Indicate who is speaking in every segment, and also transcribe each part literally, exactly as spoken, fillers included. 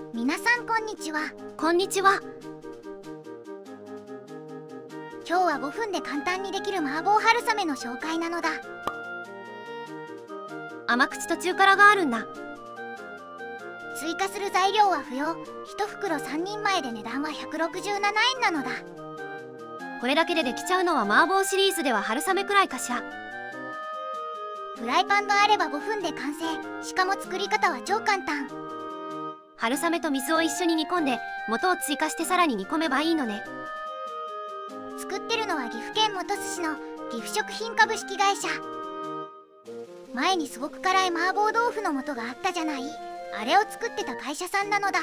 Speaker 1: 皆さんこんにちは。
Speaker 2: こんにちは。
Speaker 1: 今日はごふんで簡単にできる麻婆春雨の紹介なのだ。
Speaker 2: 甘口と中辛があるんだ。
Speaker 1: 追加する材料は不要。ひとふくろさんにんまえで値段はひゃくろくじゅうななえんなのだ。
Speaker 2: これだけでできちゃうのは麻婆シリーズでは春雨くらいかしら。
Speaker 1: フライパンがあればごふんで完成。しかも作り方は超簡単。
Speaker 2: 春雨と水を一緒に煮込んで元を追加してさらに煮込めばいいのね。
Speaker 1: 作ってるのは岐阜県本巣市の岐阜食品株式会社。前にすごく辛い麻婆豆腐の素があったじゃない。あれを作ってた会社さんなのだ。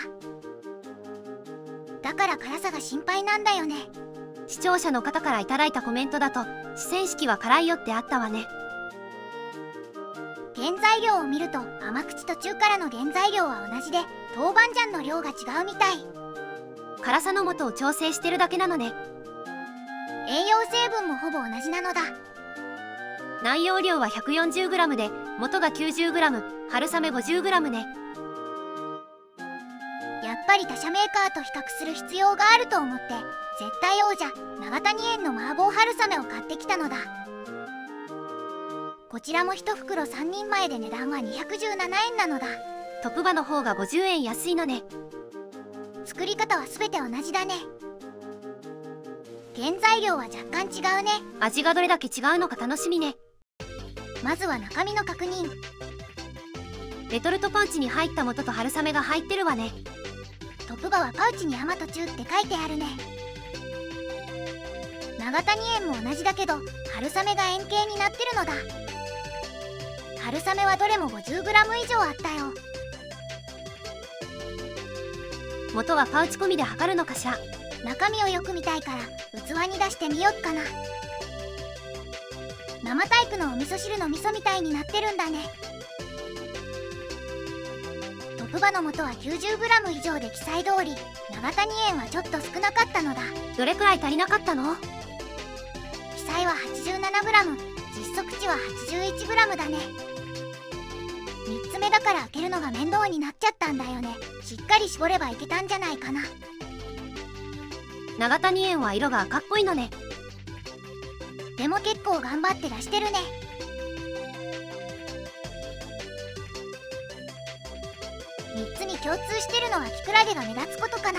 Speaker 1: だから辛さが心配なんだよね。
Speaker 2: 視聴者の方からいただいたコメントだと四川式は辛いよってあったわね。
Speaker 1: 原材料を見ると甘口と中辛の原材料は同じで豆板醤の量が違うみたい。
Speaker 2: 辛さの素を調整してるだけなのね。
Speaker 1: 栄養成分もほぼ同じなのだ。
Speaker 2: 内容量は ひゃくよんじゅうグラム で元が きゅうじゅうグラム、 春雨 ごじゅうグラム ね。
Speaker 1: やっぱり他社メーカーと比較する必要があると思って絶対王者長谷園の麻婆春雨を買ってきたのだ。こちらもひとふくろさんにんまえで値段はにひゃくじゅうななえんなのだ。
Speaker 2: トップバの方がごじゅうえん安いのね。
Speaker 1: 作り方は全て同じだね。原材料は若干違うね。
Speaker 2: 味がどれだけ違うのか楽しみね。
Speaker 1: まずは中身の確認。
Speaker 2: レトルトパウチに入った素と春雨が入ってるわね。
Speaker 1: トップバはパウチに甘と中って書いてあるね。長谷園も同じだけど春雨が円形になってるのだ。春雨はどれも ごじゅうグラム 以上あったよ。
Speaker 2: 元はパウチ込みで測るのかしら。
Speaker 1: 中身をよく見たいから器に出してみよっかな。生タイプのお味噌汁の味噌みたいになってるんだね。トップバの素は きゅうじゅうグラム 以上で記載通り長谷園はちょっと少なかったのだ。
Speaker 2: どれくらい足りなかったの？
Speaker 1: 記載は はちじゅうななグラム、 実測値は はちじゅういちグラム だね。みっつめだから開けるのが面倒になっちゃったんだよね。しっかり絞ればいけたんじゃないかな。
Speaker 2: 長谷園は色が赤っぽいのね。
Speaker 1: でも結構頑張って出してるね。みっつに共通してるのはキクラゲが目立つことかな。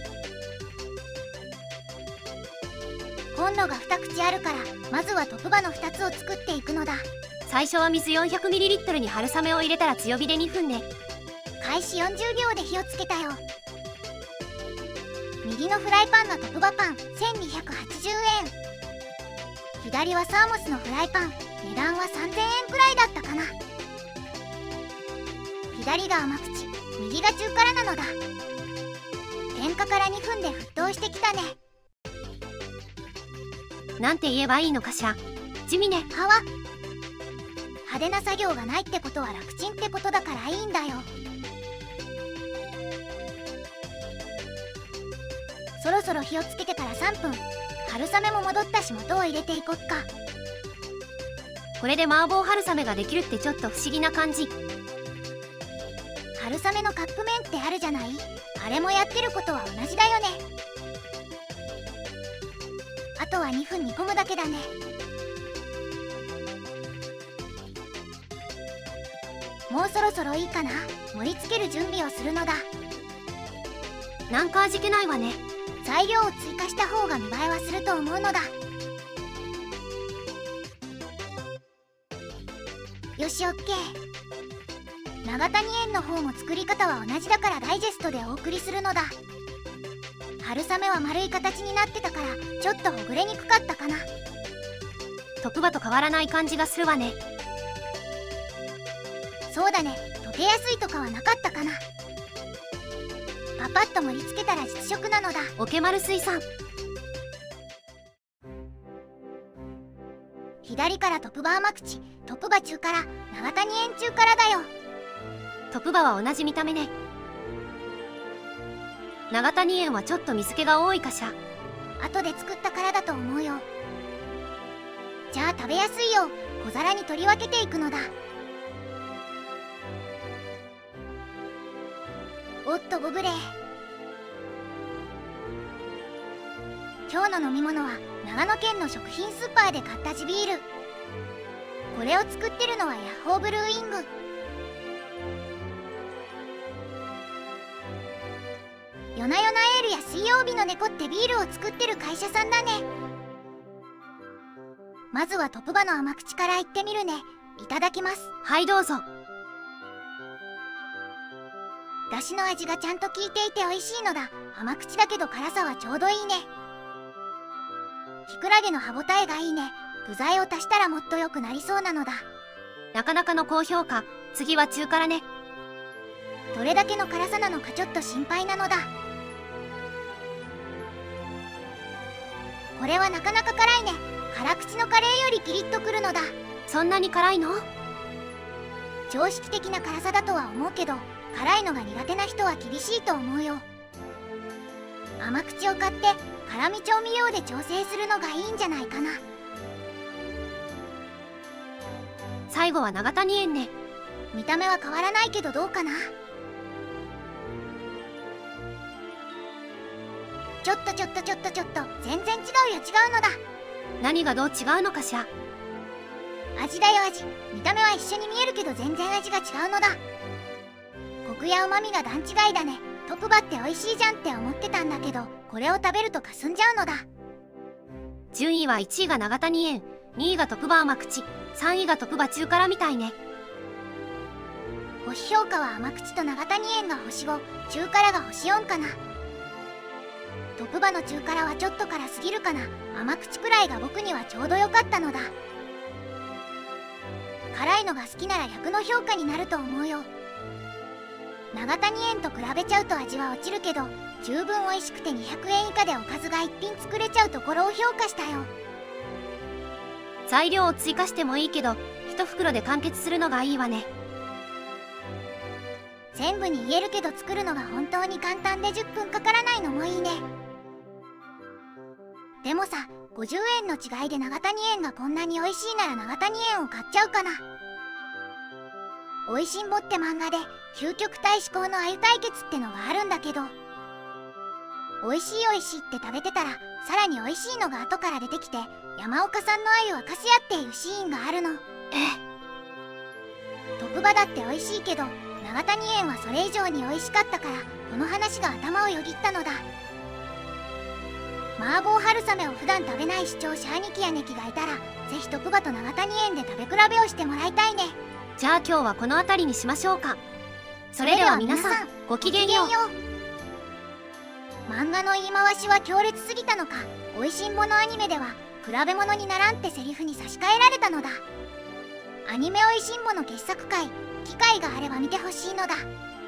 Speaker 1: コンロがに口あるからまずはトップバのふたつを作っていくのだ。
Speaker 2: 最初は水 よんひゃくミリリットル に春雨を入れたら強火でにふんね。
Speaker 1: 開始よんじゅうびょうで火をつけたよ。右のフライパンのトップバパンせんにひゃくはちじゅうえん、左はサーモスのフライパン、値段はさんぜんえんくらいだったかな。左が甘口、右が中辛なのだ。点火からにふんで沸騰してきたね。
Speaker 2: なんて言えばいいのかしら。地味ね。
Speaker 1: はわ。派手な作業がないってことは楽ちんってことだからいいんだよ。そろそろ火をつけてからさんぷん。春雨も戻ったし元を入れていこっか。
Speaker 2: これで麻婆春雨ができるってちょっと不思議な感じ。
Speaker 1: 春雨のカップ麺ってあるじゃない。あれもやってることは同じだよね。あとはにふん煮込むだけだね。もうそろそろいいかな。盛り付ける準備をするのだ。
Speaker 2: なんか味気ないわね。
Speaker 1: 材料を追加した方が見栄えはすると思うのだ。よし オーケー。 長谷園の方も作り方は同じだからダイジェストでお送りするのだ。春雨は丸い形になってたからちょっとほぐれにくかったかな。
Speaker 2: トップバと変わらない感じがするわね。
Speaker 1: そうだね、溶けやすいとかはなかったかな。パパッと盛り付けたら実食なのだ。
Speaker 2: オケマル水産。
Speaker 1: 左からトップバ甘口、トップバ中辛、長谷園中辛だよ。
Speaker 2: トップバは同じ見た目ね。長谷園はちょっと水気が多いかしら。
Speaker 1: 後で作ったからだと思うよ。じゃあ食べやすいよう小皿に取り分けていくのだ。おっとご無礼。今日の飲み物は長野県の食品スーパーで買った地ビール。これを作ってるのはヤッホーブルーイング。夜な夜なエールや水曜日の猫ってビールを作ってる会社さんだね。まずはトプバの甘口からいってみるね。いただきます。
Speaker 2: はいどうぞ。
Speaker 1: だしの味がちゃんと効いていて美味しいのだ。甘口だけど辛さはちょうどいいね。きくらげの歯ごたえがいいね。具材を足したらもっと良くなりそうなのだ。
Speaker 2: なかなかの高評価。次は中辛ね。
Speaker 1: どれだけの辛さなのかちょっと心配なのだ。これはなかなか辛いね。辛口のカレーよりピリッとくるのだ。
Speaker 2: そんなに辛いの？
Speaker 1: 常識的な辛さだとは思うけど、辛いのが苦手な人は厳しいと思うよ。甘口を買って辛味調味料で調整するのがいいんじゃないかな。
Speaker 2: 最後は長谷園ね。
Speaker 1: 見た目は変わらないけどどうかな。ちょっとちょっとちょっとちょっと全然違うよ。違うのだ。
Speaker 2: 何がどう違うのかしら。
Speaker 1: 味だよ味。見た目は一緒に見えるけど全然味が違うのだ。コクやうまみが段違いだね。トプバって美味しいじゃんって思ってたんだけど、これを食べるとかすんじゃうのだ。
Speaker 2: 順位はいちいが長谷園、にいがトプバ甘口、さんいがトプバ中辛みたいね。
Speaker 1: 星評価は甘口と長谷園が星ご、中辛が星よんかな。トプバの中辛はちょっと辛すぎるかな。甘口くらいが僕にはちょうど良かったのだ。辛いのが好きならひゃくの評価になると思うよ。長谷園と比べちゃうと味は落ちるけど、十分美味しくてにひゃくえん以下でおかずがいっぴん作れちゃうところを評価したよ。
Speaker 2: 材料を追加してもいいけど、一袋で完結するのがいいわね。
Speaker 1: 全部に言えるけど作るのが本当に簡単でじゅっぷんかからないのもいいね。でもさ、ごじゅうえんの違いで長谷園がこんなに美味しいなら長谷園を買っちゃうかな。おいしんぼって漫画で究極対至高の鮎対決ってのがあるんだけど、おいしいおいしいって食べてたらさらにおいしいのが後から出てきて、山岡さんの鮎はかし合っていうシーンがあるの。
Speaker 2: え
Speaker 1: トプバだっておいしいけど長谷園はそれ以上においしかったからこの話が頭をよぎったのだ。麻婆春雨を普段食べない視聴者兄貴やネキがいたらぜひトプバと長谷園で食べ比べをしてもらいたいね。
Speaker 2: じゃあ今日はこの辺りにしましょうか。それでは皆さんごきげんよう。漫画の言い回しは強烈すぎたのか、おいしんぼのアニメでは比べ物にならんってセリフに差し替えられたのだ。アニメおいしんぼの傑作回、機会があれば見てほしいのだ。